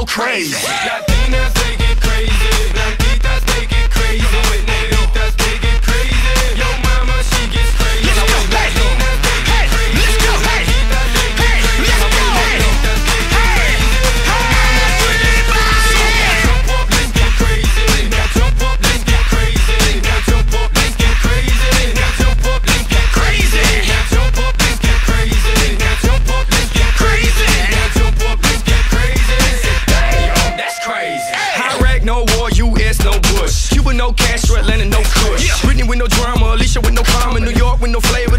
crazy. Latinas, they get crazy. Blanquitas, they get crazy. Negritas, they get crazy. Yo mama, she gets crazy. Let's go, hey, hey, let's go, hey, hey, let's go, hey, hey, jump up, let's get crazy. Now jump up, let's get crazy. Now jump up, let's get crazy. Now jump up, let's get crazy. Now jump up, let's get crazy. Now jump up, let's get crazy. Now jump up, let's get crazy. Damn, that's crazy. Iraq, no war, US, no Bush. Cuba, no Castro, Atlanta, no Kush. Britney with no drama, Alicia with no karma, New York with no flavor.